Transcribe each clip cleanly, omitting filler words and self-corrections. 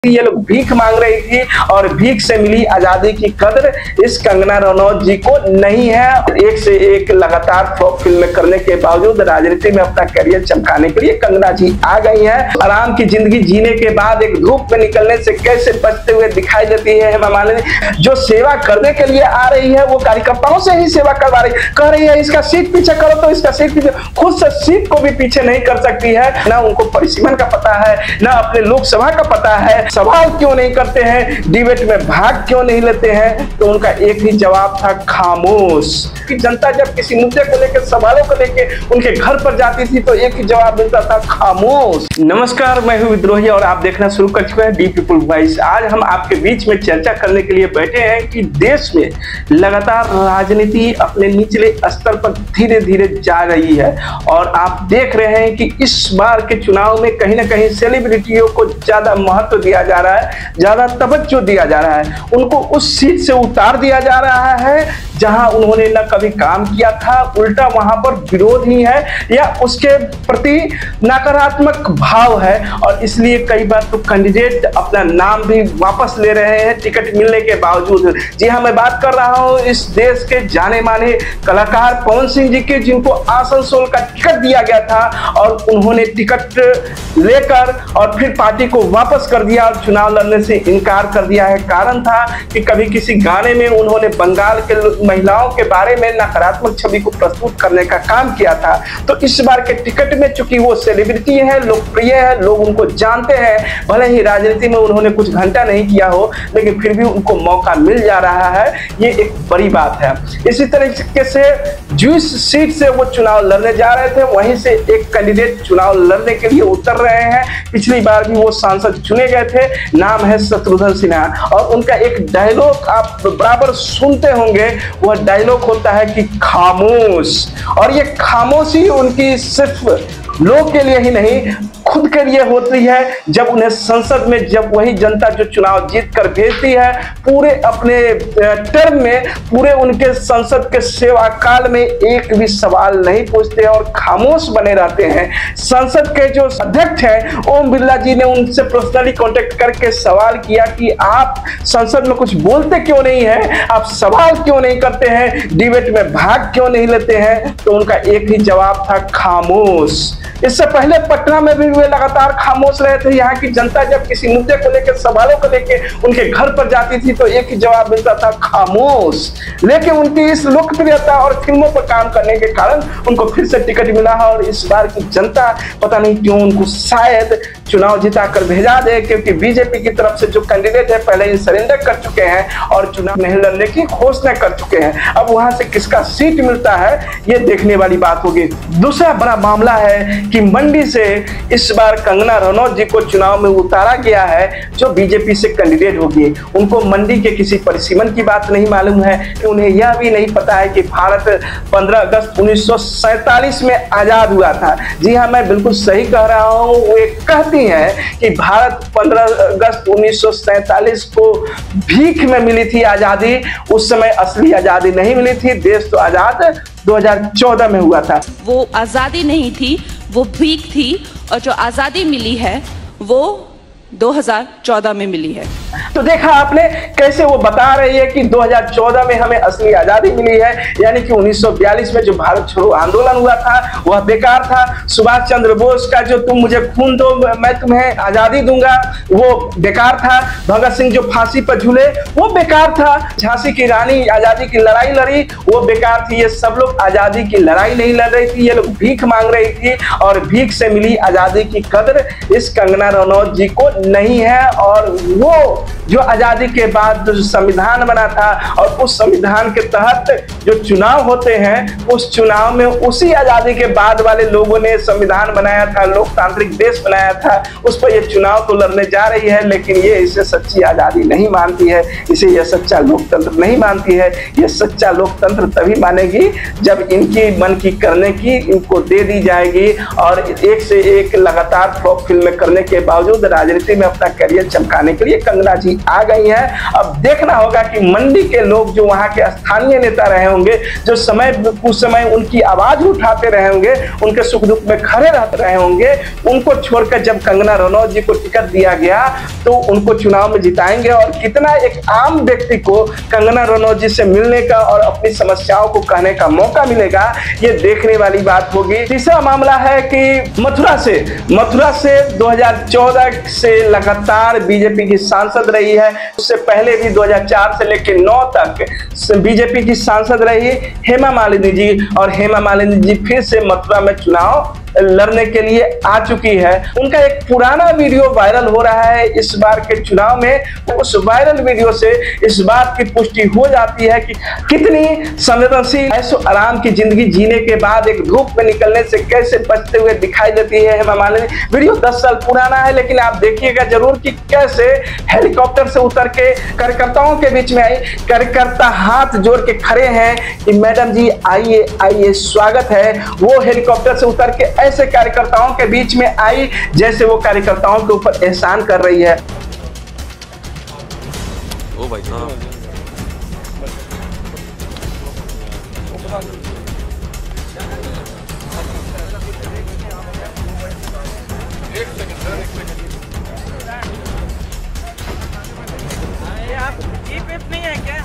ये लोग भीख मांग रही थी और भीख से मिली आजादी की कदर इस कंगना रनौत जी को नहीं है। एक से एक लगातार फ्लॉप फिल्में करने के बावजूद राजनीति में अपना करियर चमकाने के लिए कंगना जी आ गई हैं। आराम की जिंदगी जीने के बाद एक धूप में निकलने से कैसे बचते हुए दिखाई देती है हेमा मालिनी। जो सेवा करने के लिए आ रही है वो कार्यकर्ताओं से ही सेवा करवा रही, कह रही है इसका सीट पीछे करो तो इसका सीट पीछे, खुद से सीट को भी पीछे नहीं कर सकती है। ना उनको परिसीमन का पता है, ना अपने लोकसभा का पता है, सवाल क्यों नहीं करते हैं, डिबेट में भाग क्यों नहीं लेते हैं। तो उनका एक ही जवाब था, खामोश। कि जनता जब किसी मुद्दे को लेकर, सवालों को लेकर उनके घर पर जाती थी तो एक ही जवाब मिलता था, खामोश। नमस्कार, मैं हूं विद्रोही और आप देखना शुरू कर चुके हैं दी पीपुल वॉइस। आज हम आपके बीच में चर्चा करने के लिए बैठे हैं कि देश में लगातार राजनीति अपने निचले स्तर पर धीरे धीरे जा रही है और आप देख रहे हैं कि इस बार के चुनाव में कहीं ना कहीं सेलिब्रिटियों को ज्यादा महत्व दिया जा रहा है, ज्यादा तवज्जो दिया जा रहा है। उनको उस सीट से उतार दिया जा रहा है जहां उन्होंने न कभी काम किया था, उल्टा वहां पर विरोध ही है या उसके प्रति नकारात्मक भाव है। और इसलिए कई बार तो कैंडिडेट अपना नाम भी वापस ले रहे हैं टिकट मिलने के बावजूद। जी हाँ, मैं बात कर रहा हूं इस देश के जाने माने कलाकार पवन सिंह जी के, जिनको आसनसोल का टिकट दिया गया था और उन्होंने टिकट लेकर और फिर पार्टी को वापस कर दिया और चुनाव लड़ने से इनकार कर दिया है। कारण था कि कभी किसी गाने में उन्होंने बंगाल के महिलाओं के बारे में नकारात्मक छवि को प्रस्तुत करने का काम किया था। तो इस बार के टिकट में चूंकि वो सेलिब्रिटी है, लोकप्रिय है, लोग उनको जानते हैं, भले ही राजनीति में उन्होंने कुछ घंटा नहीं किया हो, लेकिन फिर भी उनको मौका मिल जा रहा है, ये एक बड़ी बात है। इसी तरीके से जिस सीट से वो चुनाव लड़ने जा रहे थे वहीं से एक कैंडिडेट चुनाव लड़ने के लिए उतर रहे हैं। पिछली बार भी वो सांसद चुने गए थे, नाम है शत्रुघ्न सिन्हा, और उनका एक डायलॉग आप बराबर सुनते होंगे। वह डायलॉग होता है कि खामोश। और ये खामोशी उनकी सिर्फ लोग के लिए ही नहीं, खुद के लिए होती है। जब उन्हें संसद में, जब वही जनता जो चुनाव जीत कर भेजती है, पूरे अपने टर्म में, पूरे उनके संसद के सेवा काल में एक भी सवाल नहीं पूछते और खामोश बने रहते हैं। संसद के जो अध्यक्ष हैं ओम बिरला जी ने उनसे पर्सनली कांटेक्ट करके सवाल किया कि आप संसद में कुछ बोलते क्यों नहीं है, आप सवाल क्यों नहीं करते हैं, डिबेट में भाग क्यों नहीं लेते हैं। तो उनका एक ही जवाब था, खामोश। इससे पहले पटना में भी वे लगातार खामोश रहे थे। यहाँ की जनता जब किसी मुद्दे को लेकर, सवालों को लेकर उनके घर पर जाती थी तो एक ही जवाब मिलता था, खामोश। लेकिन उनकी इस लोकप्रियता और फिल्मों पर काम करने के कारण उनको फिर से टिकट मिला है और इस बार की जनता पता नहीं क्यों उनको शायद चुनाव जिता कर भेजा दे, क्योंकि बीजेपी की तरफ से जो कैंडिडेट है पहले ही सरेंडर कर चुके हैं और चुनाव नहीं लड़ने की घोषणा कर चुके हैं। अब वहां से किसका सीट मिलता है ये देखने वाली बात होगी। दूसरा बड़ा मामला है कि मंडी से इस बार कंगना रनौत जी को चुनाव में उतारा गया है जो बीजेपी से कैंडिडेट होगी। उनको मंडी के किसी परिसीमन की बात नहीं मालूम है कि उन्हें यह भी नहीं पता है कि भारत 15 अगस्त 1947 में आजाद हुआ था। जी हाँ, मैं बिल्कुल सही कह रहा हूँ। वो एक कहती हैं कि भारत 15 अगस्त 1947 को भीख में मिली थी आजादी। उस समय असली आजादी नहीं मिली थी, देश तो आजाद 2014 में हुआ था। वो आजादी नहीं थी, वो भीख थी, और जो आजादी मिली है वो 2014 में मिली है। तो देखा आपने कैसे वो बता रही है कि 2014 में हमें असली आजादी मिली है, यानी कि 1942 में जो भारत छोड़ो आंदोलन हुआ था वह बेकार था। सुभाष चंद्र बोस का जो तुम मुझे खून दो मैं तुम्हें आजादी दूंगा वो बेकार था। भगत सिंह जो फांसी पर झूले वो बेकार था। झांसी की रानी आजादी की लड़ाई लड़ी वो बेकार थी। ये सब लोग आजादी की लड़ाई नहीं लड़ रही थी, ये लोग भीख मांग रही थी और भीख से मिली आजादी की कदर इस कंगना रनौत जी को नहीं है। और वो जो आजादी के बाद जो संविधान बना था और उस संविधान के तहत जो चुनाव होते हैं, उस चुनाव में उसी आजादी के बाद वाले लोगों ने संविधान बनाया था, लोकतांत्रिक देश बनाया था, उस पर ये चुनाव तो लड़ने जा रही है। लेकिन ये इसे सच्ची आजादी नहीं मानती है, इसे यह सच्चा लोकतंत्र नहीं मानती है। ये सच्चा लोकतंत्र तभी मानेगी जब इनकी मन की करने की इनको दे दी जाएगी। और एक से एक लगातार फ्लॉप फिल्में करने के बावजूद राजनीति में अपना करियर चमकाने के लिए कंगना जी आ गई हैं। अब देखना होगा कि मंडी के लोग जो वहां के स्थानीय नेता रहे होंगे, जो कुछ समय उनकी आवाज उठाते रहे होंगे, उनके सुख दुख में खड़े रहते रहे होंगे, उनको छोड़कर जब कंगना रनौत जी को टिकट दिया गया तो उनको चुनाव में जिताएंगे। और कितना एक आम व्यक्ति को कंगना रनौत जी से मिलने का और अपनी समस्याओं को कहने का मौका मिलेगा, ये देखने वाली बात होगी। तीसरा मामला है कि मथुरा से 2014 से लगातार बीजेपी की सांसद रही है। उससे पहले भी 2004 से लेकर 9 तक बीजेपी की सांसद रही हेमा मालिनी जी, और हेमा मालिनी जी फिर से मथुरा में चुनाव लड़ने के लिए आ चुकी है। उनका एक पुराना वीडियो वायरल हो रहा है इस बार के चुनाव में। उस वायरल वीडियो से इस बात की पुष्टि हो जाती है कि कितनी संवेदनशील ऐशो आराम की जिंदगी जीने के बाद एक धूप में निकलने से कैसे बचते हुए दिखाई देती है हेमा मालिनी। वीडियो 10 साल पुराना है, लेकिन आप देखिएगा जरूर कि कैसे हेलीकॉप्टर से उतर के कार्यकर्ताओं के बीच में आई। कार्यकर्ता हाथ जोड़ के खड़े हैं कि मैडम जी आइए आइए, स्वागत है। वो हेलीकॉप्टर से उतर के ऐसे कार्यकर्ताओं के बीच में आई जैसे वो कार्यकर्ताओं के ऊपर एहसान कर रही है। ओ भाई साहब, नहीं है क्या?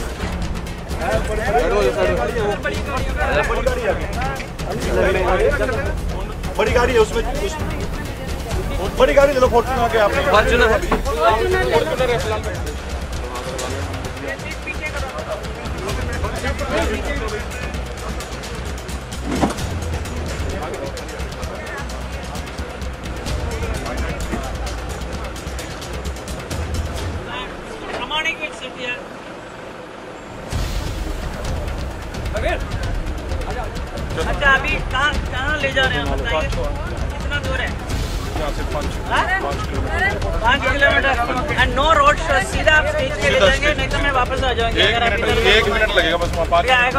बड़ी गाड़ी है उसमें, बड़ी गाड़ी ले लो, फॉर्च्यूनर के आपने अच्छा, अभी कहाँ ले जा रहे हैं बताइए, कितना दूर है? 5 kilometre. And no road show, सीधा आप स्टेज पे ले जाएंगे, नहीं तो मैं वापस आ जाऊंगी। 1 मिनट लगेगा बस वहाँ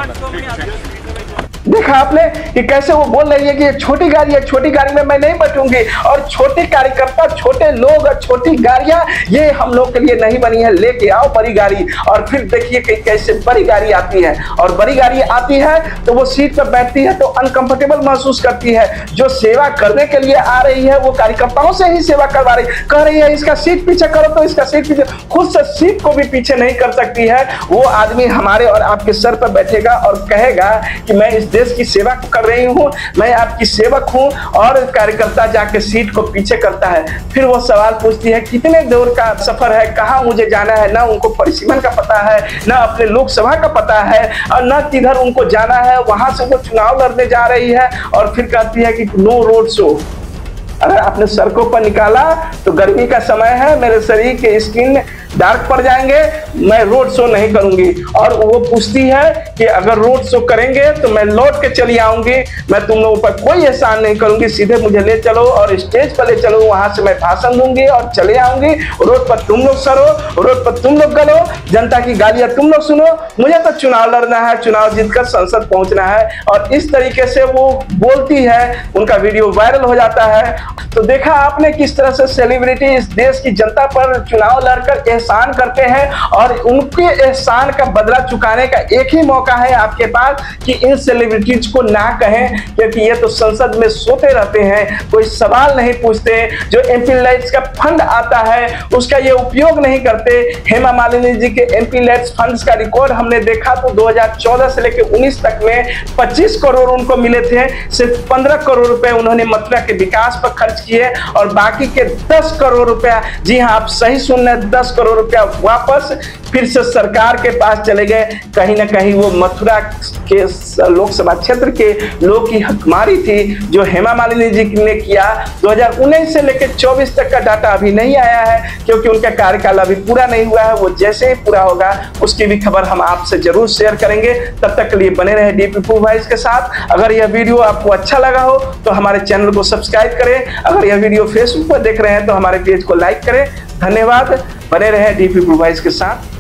5 देखा आपने कि कैसे वो बोल रही है कि ये छोटी गाड़ी है, छोटी गाड़ी में मैं नहीं बैठूंगी। और छोटे कार्यकर्ता, छोटे लोग और छोटी गाड़ियां ये हम लोग के लिए नहीं बनी है। लेके आओ बड़ी गाड़ी। और फिर देखिए कि कैसे बड़ी गाड़ी आती है, और बड़ी गाड़ी आती है तो वो सीट पर बैठती है तो अनकंफर्टेबल महसूस करती है। जो सेवा करने के लिए आ रही है वो कार्यकर्ताओं से ही सेवा करवा रही, कह रही है इसका सीट पीछे करो तो इसका सीट पीछे, खुद से सीट को भी पीछे नहीं कर सकती है। वो आदमी हमारे और आपके सर पर बैठेगा और कहेगा कि मैं इस देश की सेवा कर रही हूं, मैं आपकी सेवक हूं, और कार्यकर्ता जाके सीट को पीछे करता है। फिर वो सवाल पूछती है कितने दूर का सफर है, कहां मुझे जाना है। ना उनको परिसीमन का पता है, ना अपने लोकसभा का पता है, और ना किधर उनको जाना है। वहां से वो चुनाव लड़ने जा रही है और फिर कहती है कि नो रोड शो। अगर आपने सड़कों पर निकाला तो गर्मी का समय है, मेरे शरीर के स्किन डार्क पड़ जाएंगे, मैं रोड शो नहीं करूंगी। और वो पूछती है कि अगर रोड शो करेंगे तो मैं लौट के चली आऊंगी, मैं तुम लोगों पर कोई एहसान नहीं करूंगी, सीधे मुझे ले चलो और स्टेज पर ले चलो, वहां से मैं भाषण दूंगी और चले आऊंगी। रोड पर तुम लोग सरो, रोड पर तुम लोग गलो, जनता की गालियां तुम लोग सुनो, मुझे तो चुनाव लड़ना है, चुनाव जीतकर संसद पहुंचना है। और इस तरीके से वो बोलती है, उनका वीडियो वायरल हो जाता है। तो देखा आपने किस तरह से सेलिब्रिटी इस देश की जनता पर चुनाव लड़कर एहसान करते हैं, और उनके एहसान का बदला चुकाने का एक ही मौका है आपके पास कि इन सेलिब्रिटीज को ना कहें, क्योंकि ये तो संसद में सोते रहते हैं, कोई सवाल नहीं पूछते। जो एमपी लाइट्स का फंड आता है उसका ये उपयोग नहीं करते। हेमा मालिनी जी के एमपी लाइट्स फंड्स का रिकॉर्ड हमने देखा तो 2014 से लेकर 19 तक में 25 करोड़ उनको मिले थे, सिर्फ 15 करोड़ रुपए उन्होंने मथुरा के विकास पर खर्च किए, और बाकी के 10 करोड़ रुपया, जी हाँ आप सही सुन रहे हैं, 10 करोड़ रुपया वापस फिर से सरकार के पास चले गए। कहीं ना कहीं वो मथुरा के लोकसभा क्षेत्र के लोग की हकमारी थी जो हेमा मालिनी जी ने किया। 2019 से लेकर 24 तक का डाटा अभी नहीं आया है, क्योंकि उनका कार्यकाल अभी पूरा नहीं हुआ है। वो जैसे ही पूरा होगा उसकी भी खबर हम आपसे जरूर शेयर करेंगे। तब तक के लिए बने रहे DP2 वॉइस के साथ। अगर यह वीडियो आपको अच्छा लगा हो तो हमारे चैनल को सब्सक्राइब करें। अगर यह वीडियो फेसबुक पर देख रहे हैं तो हमारे पेज को लाइक करें। धन्यवाद, बने रहे DP2 वॉइस के साथ।